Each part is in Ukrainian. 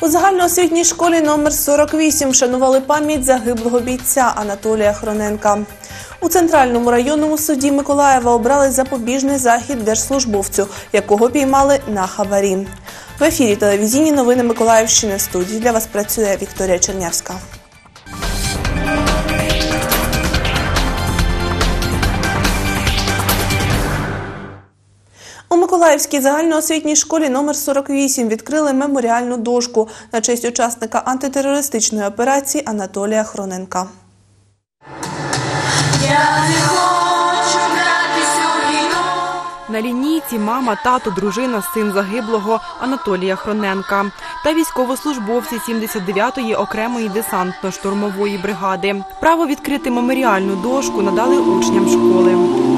У загальноосвітній школі номер 48 вшанували пам'ять загиблого бійця Анатолія Хроненка. У Центральному районному суді Миколаєва обрали запобіжний захід держслужбовцю, якого піймали на хабарі. В ефірі телевізійні новини Миколаївщини. В студії для вас працює Вікторія Чернявська. У Миколаївській загальноосвітній школі номер 48 відкрили меморіальну дошку на честь учасника антитерористичної операції Анатолія Хроненка. На лінійці мама, тато, дружина, син загиблого Анатолія Хроненка та військовослужбовці 79-ї окремої десантно-штурмової бригади. Право відкрити меморіальну дошку надали учням школи.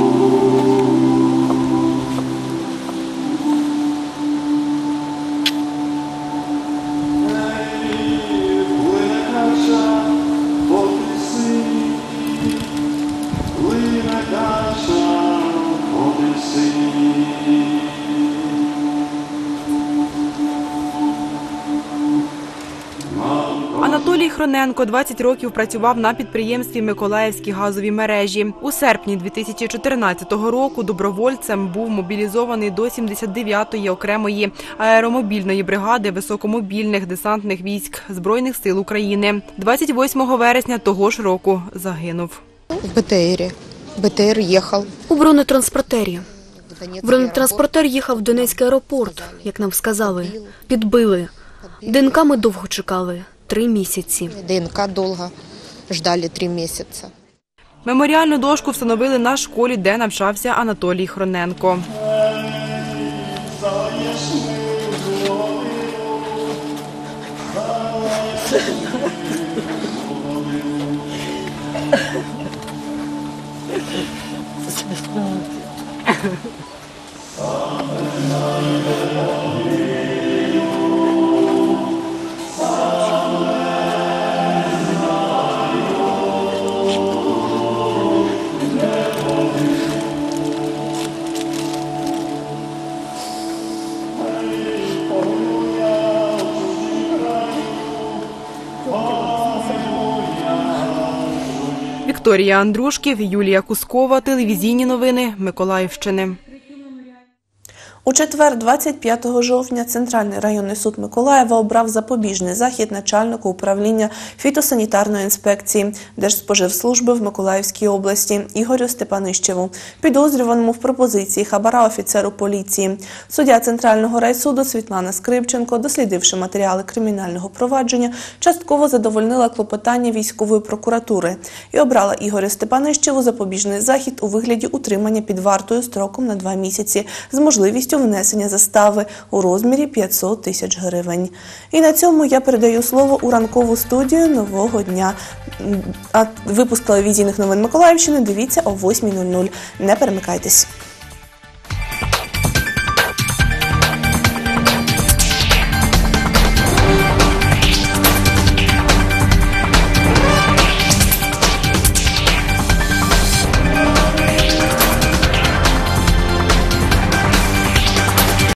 Анатолій Хроненко 20 років працював на підприємстві «Миколаївські газові мережі». У серпні 2014 року добровольцем був мобілізований до 79-ї окремої аеромобільної бригади високомобільних десантних військ Збройних сил України. 28 вересня того ж року загинув. В БТРі. БТР їхав. У бронетранспортері. Бронетранспортер їхав в Донецький аеропорт, як нам сказали. Підбили. ДНК ми довго чекали. 3 місяці. ДНК довго чекали 3 місяці. Меморіальну дошку встановили на школі, де навчався Анатолій Хроненко. Вікторія Андрушків, Юлія Кускова, телевізійні новини Миколаївщини. У четвер, 25 жовтня, Центральний районний суд Миколаєва обрав запобіжний захід начальнику управління фітосанітарної інспекції Держспоживслужби в Миколаївській області Ігорю Степанищеву, підозрюваному в пропозиції хабара офіцеру поліції. Суддя Центрального райсуду Світлана Скрипченко, дослідивши матеріали кримінального провадження, частково задовольнила клопотання військової прокуратури і обрала Ігорю Степанищеву запобіжний захід у вигляді утримання під вартою строком на 2 місяці з можливістю внесення застави у розмірі 500 тисяч гривень. І на цьому я передаю слово у ранкову студію «Нового дня». А випуск телевізійних новин Миколаївщини дивіться о 8:00. Не перемикайтесь.